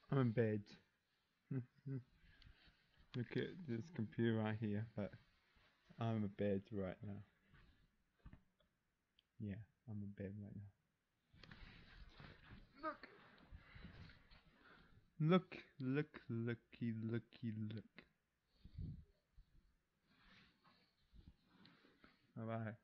I'm in bed. Look at this computer right here, but I'm in bed right now. Yeah, I'm in bed right now. Look! Look. Alright.